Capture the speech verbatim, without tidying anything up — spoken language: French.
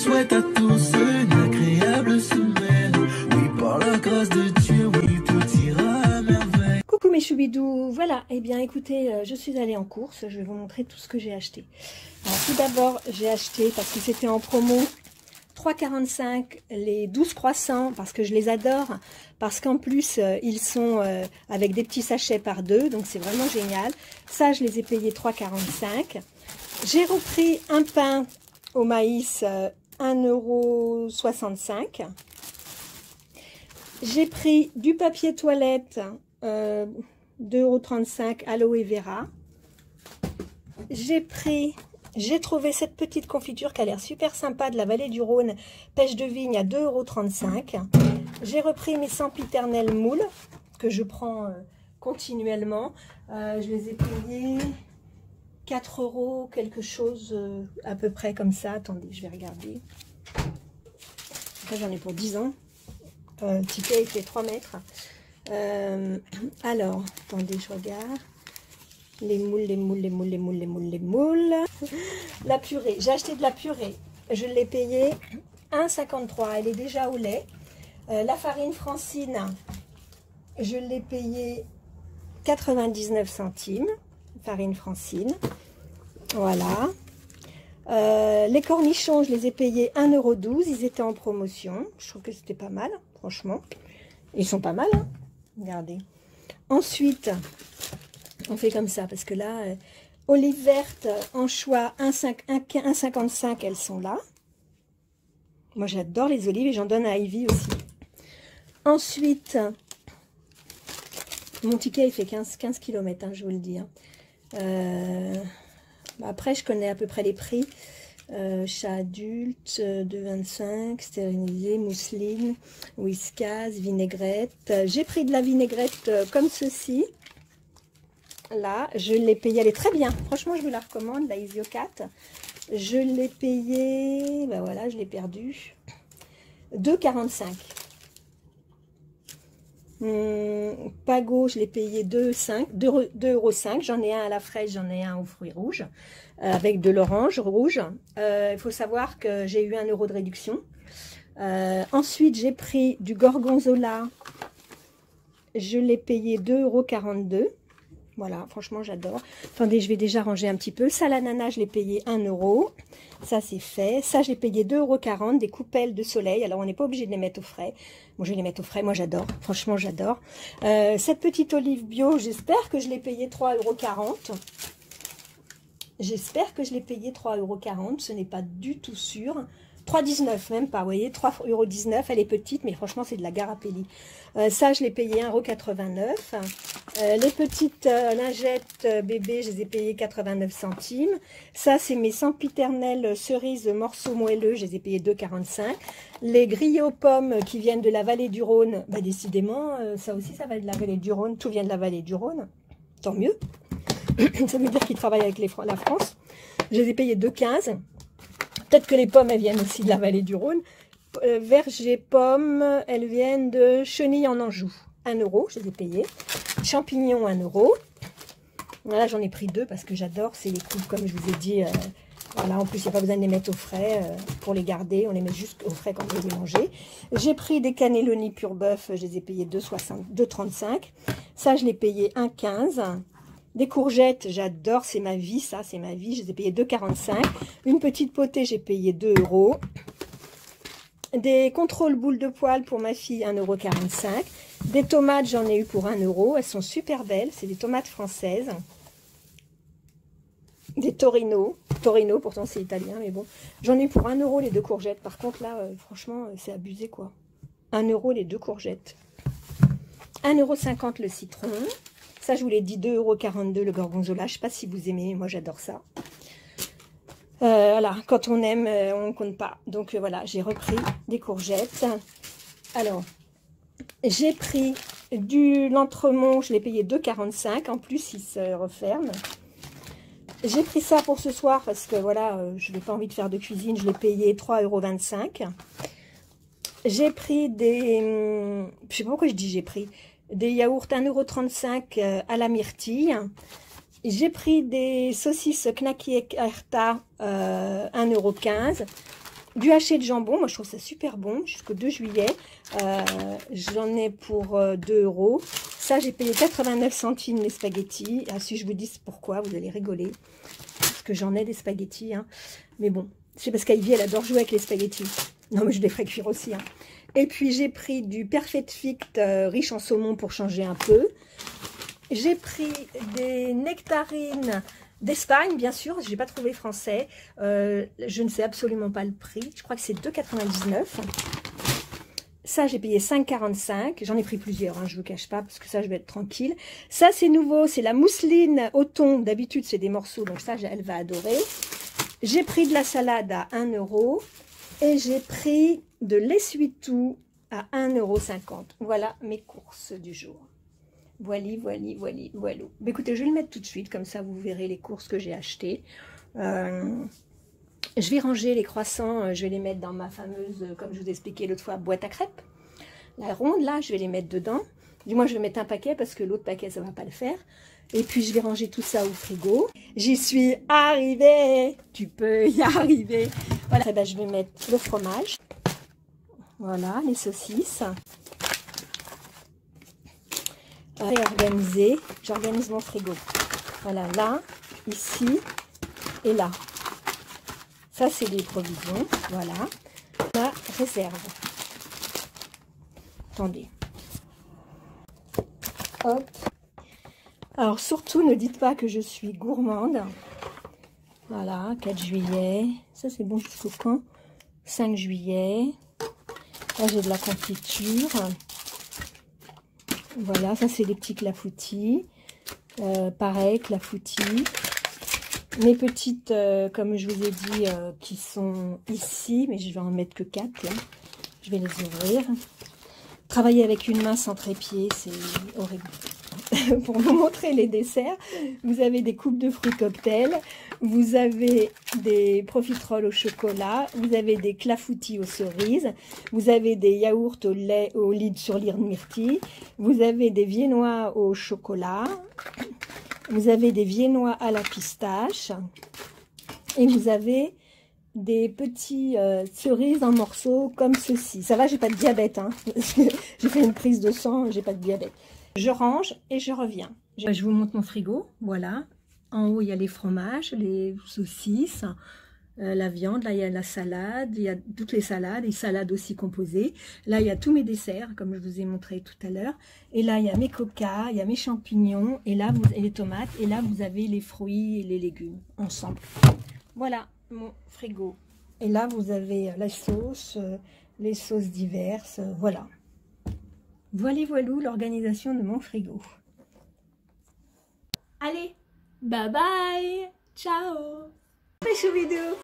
souhaite à tous une agréable semaine. Oui, par la grâce de Dieu, oui, tout ira à merveille. Coucou mes choubidous, voilà, eh bien écoutez, euh, je suis allée en course, je vais vous montrer tout ce que j'ai acheté. Alors tout d'abord, j'ai acheté, parce que c'était en promo, trois quarante-cinq les douze croissants, parce que je les adore, parce qu'en plus, euh, ils sont euh, avec des petits sachets par deux, donc c'est vraiment génial. Ça, je les ai payés trois quarante-cinq. J'ai repris un pain au maïs, euh, un euro soixante-cinq. J'ai pris du papier toilette, euh, deux euros trente-cinq, aloe vera. J'ai pris, j'ai trouvé cette petite confiture qui a l'air super sympa de la vallée du Rhône, pêche de vigne à deux euros trente-cinq. J'ai repris mes sempiternelles moules que je prends euh, continuellement. Euh, je les ai payés quatre euros, quelque chose euh, à peu près comme ça. Attendez, je vais regarder. Après, j'en ai pour dix ans. Euh, le ticket était trois mètres. Euh, alors, attendez, je regarde. Les moules, les moules, les moules, les moules, les moules, les moules. La purée. J'ai acheté de la purée. Je l'ai payée un euro cinquante-trois. Elle est déjà au lait. Euh, la farine Francine, je l'ai payée quatre-vingt-dix-neuf centimes. Farine Francine. Voilà. Euh, les cornichons, je les ai payés un euro douze. Ils étaient en promotion. Je trouve que c'était pas mal, franchement. Ils sont pas mal, hein. Regardez. Ensuite, on fait comme ça, parce que là, euh, olives vertes, anchois, un euro cinquante-cinq, elles sont là. Moi, j'adore les olives et j'en donne à Ivy aussi. Ensuite, mon ticket, il fait quinze kilomètres, hein, je vous le dis. Hein. Euh, après, je connais à peu près les prix. Euh, chat adulte, euh, deux euros vingt-cinq, stérilisé, mousseline, whiskas, vinaigrette. Euh, J'ai pris de la vinaigrette euh, comme ceci. Là, je l'ai payée, elle est très bien. Franchement, je vous la recommande, la Isiocat. Je l'ai payée, ben voilà, je l'ai perdue. deux euros quarante-cinq. Hum, Pago, je l'ai payé deux euros cinq. J'en ai un à la fraise, j'en ai un aux fruits rouges, euh, avec de l'orange rouge. Euh, il faut savoir que j'ai eu un euro de réduction. Euh, ensuite, j'ai pris du gorgonzola. Je l'ai payé deux euros quarante-deux. Voilà, franchement, j'adore. Attendez, je vais déjà ranger un petit peu. Ça, l'ananas, je l'ai payé un euro. Ça, c'est fait. Ça, je l'ai payé deux euros quarante. Des coupelles de soleil. Alors, on n'est pas obligé de les mettre au frais. Moi, je vais les mettre au frais. Moi, j'adore. Franchement, j'adore. Euh, cette petite olive bio, j'espère que je l'ai payé trois euros quarante. J'espère que je l'ai payé trois euros quarante. Ce n'est pas du tout sûr. trois euros dix-neuf, même pas, vous voyez, trois euros dix-neuf, elle est petite, mais franchement, c'est de la Garapelli. Euh, ça, je l'ai payé un euro quatre-vingt-neuf. Euh, les petites euh, lingettes euh, bébés, je les ai payées quatre-vingt-neuf centimes. Ça, c'est mes sempiternelles cerises morceaux moelleux, je les ai payées deux euros quarante-cinq. Les grillés aux pommes qui viennent de la vallée du Rhône, bah, décidément, euh, ça aussi, ça va de la vallée du Rhône, tout vient de la vallée du Rhône, tant mieux. Ça veut dire qu'ils travaillent avec les, la France. Je les ai payées deux euros quinze. Peut-être que les pommes, elles viennent aussi de la vallée du Rhône. Euh, verger pommes, elles viennent de Chenilles en Anjou. un euro, je les ai payées. Champignons, un euro. Voilà, j'en ai pris deux parce que j'adore. C'est les coupes, comme je vous ai dit. Euh, voilà, en plus, il n'y a pas besoin de les mettre au frais euh, pour les garder. On les met juste au frais quand on les manger. J'ai pris des cannelloni pur bœuf. Je les ai payés deux euros trente-cinq. Ça, je l'ai payé un euro quinze. Des courgettes, j'adore, c'est ma vie, ça, c'est ma vie. Je les ai payées deux euros quarante-cinq. Une petite potée, j'ai payé deux euros. Des contrôles boules de poêle pour ma fille, un euro quarante-cinq. Des tomates, j'en ai eu pour un euro. Elles sont super belles, c'est des tomates françaises. Des Torino. Torino, pourtant c'est italien, mais bon. J'en ai eu pour un euro les deux courgettes. Par contre, là, euh, franchement, euh, c'est abusé, quoi. un euro les deux courgettes. un euro cinquante le citron. Ça, je vous l'ai dit, deux euros quarante-deux le gorgonzola. Je ne sais pas si vous aimez, moi j'adore ça. Euh, voilà, quand on aime, euh, on ne compte pas. Donc euh, voilà, j'ai repris des courgettes. Alors, j'ai pris du l'entremont, je l'ai payé deux euros quarante-cinq. En plus, il se referme. J'ai pris ça pour ce soir parce que voilà, euh, je n'ai pas envie de faire de cuisine. Je l'ai payé trois euros vingt-cinq. J'ai pris des... Hum, je ne sais pas pourquoi je dis j'ai pris... Des yaourts un euro trente-cinq à la myrtille. J'ai pris des saucisses Knacky Herta euh, un euro quinze. Du haché de jambon, moi je trouve ça super bon, jusqu'au deux juillet. Euh, J'en ai pour euh, deux euros. Ça, j'ai payé quatre-vingt-neuf centimes les spaghettis. Ah, si je vous dis pourquoi, vous allez rigoler. Parce que j'en ai des spaghettis. Hein. Mais bon, c'est parce qu'Ivy, elle adore jouer avec les spaghettis. Non, mais je les ferai cuire aussi. Hein. Et puis, j'ai pris du Perfect Fit euh, riche en saumon pour changer un peu. J'ai pris des nectarines d'Espagne, bien sûr, je n'ai pas trouvé français. Euh, je ne sais absolument pas le prix. Je crois que c'est deux quatre-vingt-dix-neuf. Ça, j'ai payé cinq quarante-cinq. J'en ai pris plusieurs, hein, je ne vous cache pas, parce que ça, je vais être tranquille. Ça, c'est nouveau, c'est la mousseline au thon. D'habitude, c'est des morceaux, donc ça, elle va adorer. J'ai pris de la salade à un euro. Et j'ai pris de l'essuie-tout à un euro cinquante. Voilà mes courses du jour. Voili, voili, voili, voilou. Écoutez, je vais le mettre tout de suite, comme ça vous verrez les courses que j'ai achetées. Euh, je vais ranger les croissants, je vais les mettre dans ma fameuse, comme je vous ai expliqué l'autre fois, boîte à crêpes. La ronde, là, je vais les mettre dedans. Du moins, je vais mettre un paquet parce que l'autre paquet, ça ne va pas le faire. Et puis, je vais ranger tout ça au frigo. J'y suis arrivée. Tu peux y arriver. Voilà, et ben, je vais mettre le fromage. Voilà, les saucisses. Réorganiser, j'organise mon frigo. Voilà, là, ici et là. Ça, c'est les provisions. Voilà. La réserve. Attendez. Hop. Alors, surtout, ne dites pas que je suis gourmande. Voilà, quatre juillet. Ça, c'est bon jusqu'au quand? cinq juillet. Là, j'ai de la confiture. Voilà, ça c'est les petits clafoutis. Euh, pareil, clafoutis. Mes petites, euh, comme je vous ai dit, euh, qui sont ici, mais je vais en mettre que quatre là. Je vais les ouvrir. Travailler avec une main sans trépied, c'est horrible. Pour vous montrer les desserts, vous avez des coupes de fruits cocktail, vous avez des profiteroles au chocolat, vous avez des clafoutis aux cerises, vous avez des yaourts au lait au lit sur l'île myrtille, vous avez des viennois au chocolat, vous avez des viennois à la pistache et vous avez des petits euh, cerises en morceaux comme ceci. Ça va, j'ai pas de diabète, hein, j'ai fait une prise de sang, j'ai pas de diabète. Je range et je reviens. Je vous montre mon frigo, voilà. En haut, il y a les fromages, les saucisses, euh, la viande. Là, il y a la salade, il y a toutes les salades, les salades aussi composées. Là, il y a tous mes desserts, comme je vous ai montré tout à l'heure. Et là, il y a mes coca, il y a mes champignons, et là, vous et les tomates. Et là, vous avez les fruits et les légumes ensemble. Voilà mon frigo. Et là, vous avez la sauce, euh, les sauces diverses, euh, voilà. Voilà, voilou, l'organisation de mon frigo. Allez, bye bye, ciao. Mes choubidous.